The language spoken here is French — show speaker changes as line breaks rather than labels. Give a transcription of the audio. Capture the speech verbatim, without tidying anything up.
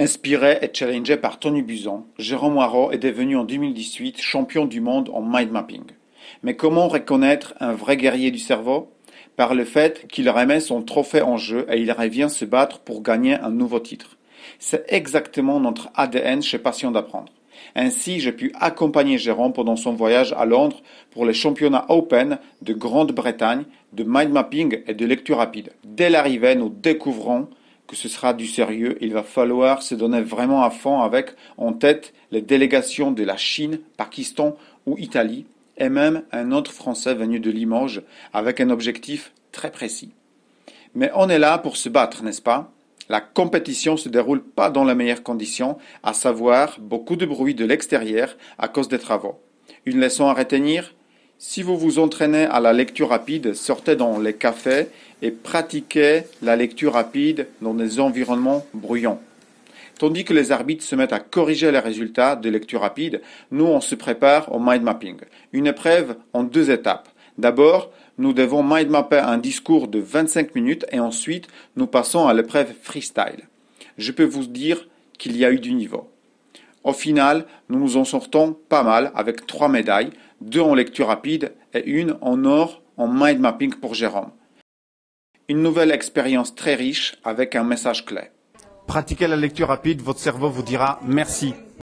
Inspiré et challengé par Tony Buzan, Jérôme Moirot est devenu en deux mille dix-huit champion du monde en mind mapping. Mais comment reconnaître un vrai guerrier du cerveau? Par le fait qu'il remet son trophée en jeu et il revient se battre pour gagner un nouveau titre. C'est exactement notre A D N chez Passion d'apprendre. Ainsi, j'ai pu accompagner Jérôme pendant son voyage à Londres pour les championnats Open de Grande-Bretagne de mind mapping et de lecture rapide. Dès l'arrivée, nous découvrons que ce sera du sérieux. Il va falloir se donner vraiment à fond avec en tête les délégations de la Chine, Pakistan ou Italie et même un autre Français venu de Limoges avec un objectif très précis. Mais on est là pour se battre, n'est-ce pas? La compétition se déroule pas dans les meilleures conditions, à savoir beaucoup de bruit de l'extérieur à cause des travaux. Une leçon à retenir? Si vous vous entraînez à la lecture rapide, sortez dans les cafés et pratiquez la lecture rapide dans des environnements bruyants. Tandis que les arbitres se mettent à corriger les résultats de lecture rapide, nous on se prépare au mind mapping. Une épreuve en deux étapes. D'abord, nous devons mind mapper un discours de vingt-cinq minutes et ensuite nous passons à l'épreuve freestyle. Je peux vous dire qu'il y a eu du niveau. Au final, nous nous en sortons pas mal avec trois médailles, deux en lecture rapide et une en or en mind mapping pour Jérôme. Une nouvelle expérience très riche avec un message clé. Pratiquez la lecture rapide, votre cerveau vous dira merci.